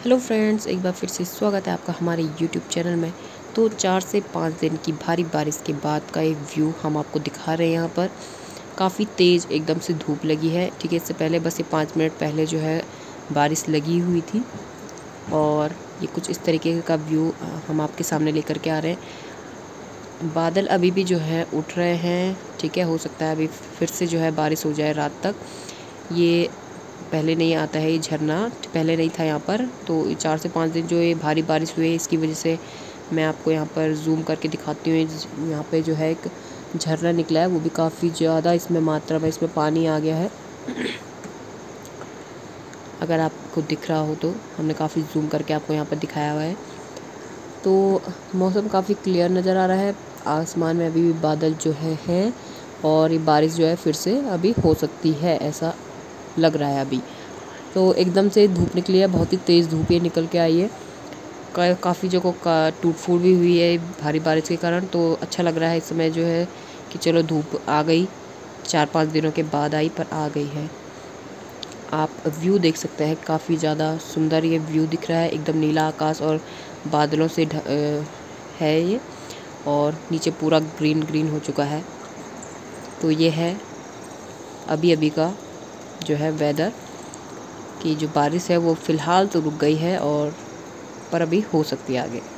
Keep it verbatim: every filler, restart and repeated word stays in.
Hello friends, एक बार फिर से स्वागत है आपका हमारे यूट्यूब चैनल में। तो चार से पाँच दिन की भारी बारिश के बाद का एक व्यू हम आपको दिखा रहे हैं। यहाँ पर काफ़ी तेज़ एकदम से धूप लगी है। ठीक है, इससे पहले बस ये पाँच मिनट पहले जो है बारिश लगी हुई थी और ये कुछ इस तरीके का व्यू हम आपके सामने लेकर के आ रहे हैं। बादल अभी भी जो है उठ रहे हैं। ठीक है, हो सकता है अभी फिर से जो है बारिश हो जाए रात तक। ये पहले नहीं आता है, ये झरना पहले नहीं था यहाँ पर। तो चार से पाँच दिन जो ये भारी बारिश हुई है, इसकी वजह से मैं आपको यहाँ पर जूम करके दिखाती हूँ। यहाँ पे जो है एक झरना निकला है, वो भी काफ़ी ज़्यादा इसमें मात्रा में इसमें पानी आ गया है। अगर आपको दिख रहा हो तो हमने काफ़ी जूम करके आपको यहाँ पर दिखाया हुआ है। तो मौसम काफ़ी क्लियर नज़र आ रहा है। आसमान में अभी भी बादल जो है हैं और ये बारिश जो है फिर से अभी हो सकती है, ऐसा लग रहा है अभी। तो एकदम से धूप निकली है, बहुत ही तेज़ धूप ये निकल के आई है। का, काफ़ी जगहों का टूट फूट भी हुई है भारी बारिश के कारण। तो अच्छा लग रहा है इस समय जो है कि चलो धूप आ गई, चार पाँच दिनों के बाद आई पर आ गई है। आप व्यू देख सकते हैं, काफ़ी ज़्यादा सुंदर ये व्यू दिख रहा है। एकदम नीला आकाश और बादलों से ढ, है ये, और नीचे पूरा ग्रीन ग्रीन हो चुका है। तो ये है अभी अभी का जो है वेदर, कि जो बारिश है वो फ़िलहाल तो रुक गई है और पर अभी हो सकती है आगे।